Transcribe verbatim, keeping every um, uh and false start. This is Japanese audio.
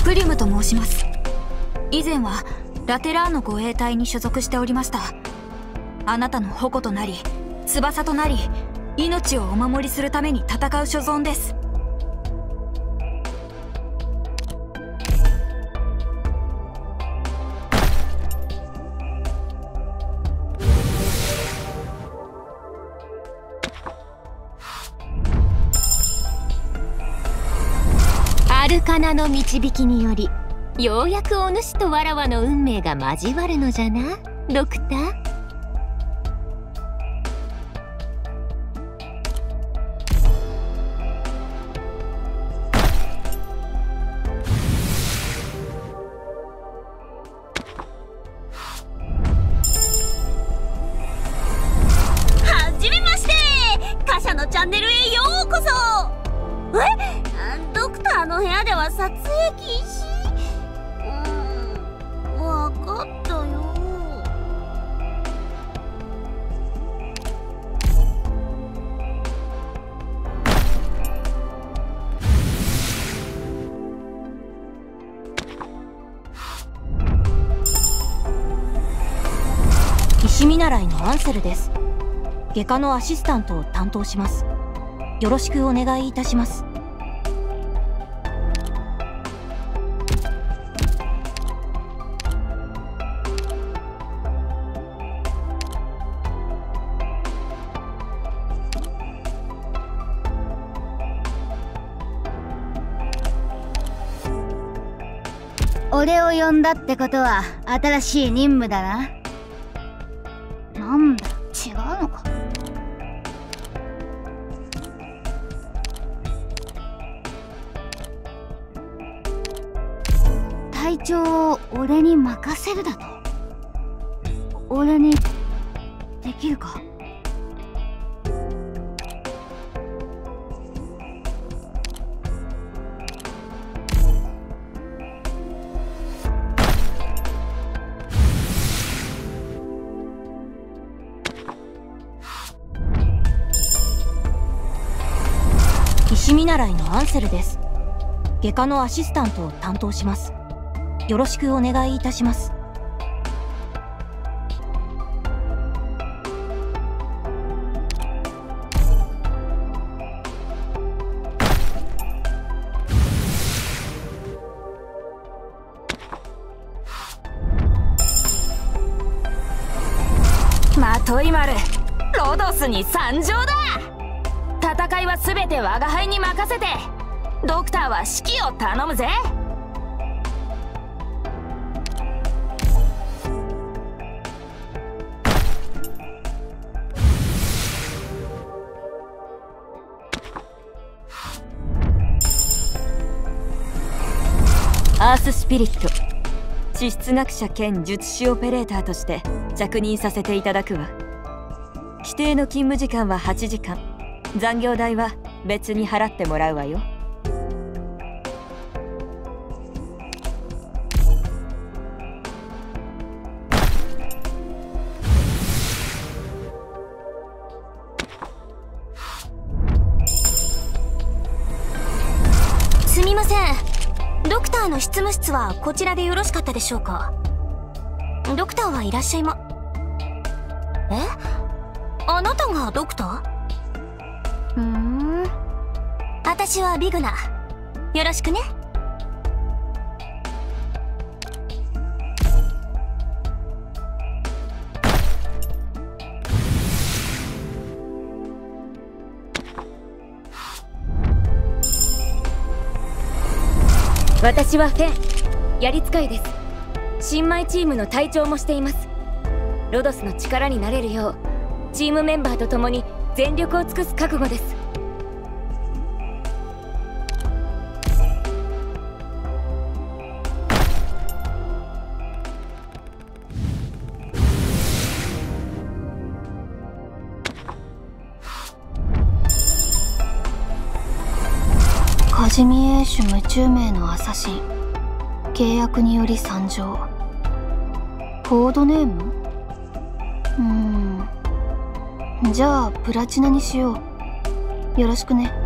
プリムと申します。以前はラテラーノ護衛隊に所属しておりました。あなたの矛となり翼となり命をお守りするために戦う所存です。 アルカナの導きによりようやくお主とわらわの運命が交わるのじゃな、ドクター。 はじめまして、カシャのチャンネルへようこそ。え、ドクターの部屋では撮影禁止。うーん、わかったよ。 医師見習いのアンセルです。外科のアシスタントを担当します。よろしくお願いいたします。 俺を呼んだってことは新しい任務だな。なんだ、違うのか。隊長を俺に任せるだと。俺にできるか。 医師見習いのアンセルです。外科のアシスタントを担当します。よろしくお願いいたします。 まとい丸、ロドスに参上だ。戦いは全て我が輩に任せて、ドクターは指揮を頼むぜ。アーススピリット、地質学者兼術師オペレーターとして着任させていただくわ。規定の勤務時間ははちじかん、残業代は別に払ってもらうわよ。 すみません、ドクターの執務室はこちらでよろしかったでしょうか。ドクターはいらっしゃいま。え、あなたがドクター？ふーん、私はビグナ。よろしくね。 私はフェン、やり使いです。新米チームの隊長もしています。ロドスの力になれるようチームメンバーと共に全力を尽くす覚悟です。 カジミエーシュ夢中名のアサシン、契約により参上。コードネーム？うーん、じゃあプラチナにしよう。よろしくね。